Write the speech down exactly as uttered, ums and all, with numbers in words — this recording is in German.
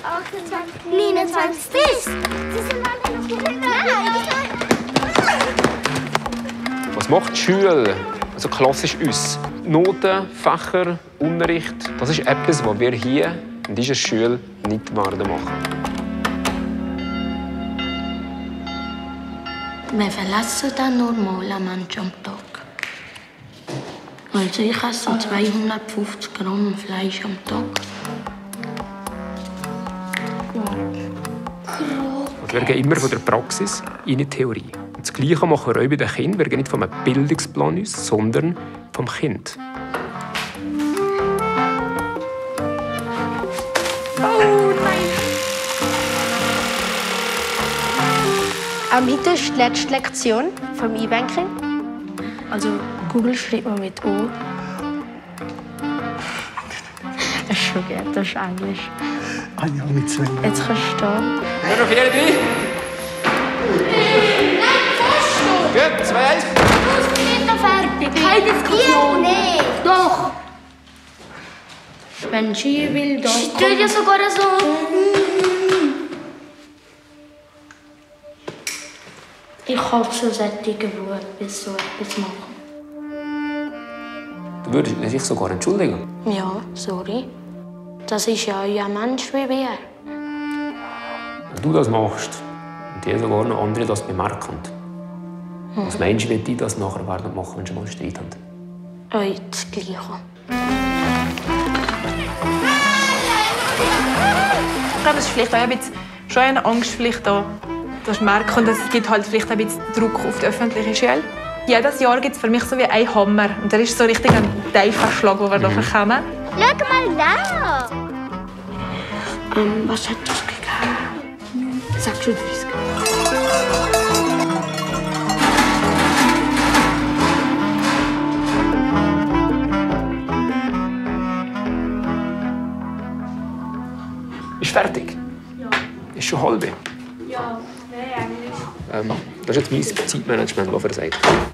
achtundzwanzig, neunundzwanzig, dreißig. Sie sind alle noch drin. Was macht die Schule, also klassisch uns? Noten, Fächer, Unterricht, das ist etwas, was wir hier in dieser Schule nicht machen. Wir verlassen den normalen Menschen am Tag. Also ich esse zweihundertfünfzig Gramm Fleisch am Tag. Und wir gehen immer von der Praxis in die Theorie. Und das Gleiche machen wir auch bei den Kindern. Wir gehen nicht vom Bildungsplan aus, sondern vom Kind. Oh nein! Ähm, heute ist die letzte Lektion vom E-Banking. Also Google schreibt man mit O. Das ist schon gut, das ist Englisch. Ah ja, mit zwei. Jetzt kannst du stehen. Nur noch vier, drei. Nein, fast Gut, zwei, eins. Du bist nicht noch fertig. Keine Diskussion. Nicht. Doch! Wenn sie will, dann Ich tue ja sogar so. Ich habe so sättige Wut bis so etwas machen. Du würdest dich sogar entschuldigen. Ja, sorry. Das ist ja ein Mensch wie wir. Wenn du das machst und dir sogar noch andere das bemerken, hm. was meinst du, wie die das nachher werden machen, wenn sie mal einen Streit haben? Euch das Gleiche. Ich glaube, es ist vielleicht auch ein bisschen, schon eine Angst vielleicht da, dass man merkt, und es gibt halt vielleicht ein bisschen Druck auf die öffentliche Schule. Jedes Jahr gibt es für mich so wie einen Hammer. Und der ist so richtig ein Teufelsschlag, den wir hier bekommen. Schau mal da. Ähm, was hat das gegeben? sechsunddreißig. Ist fertig? Ja. Ist schon halb? Ja, nein, eigentlich. Ähm, das ist jetzt mein Zeitmanagement, das er sagt.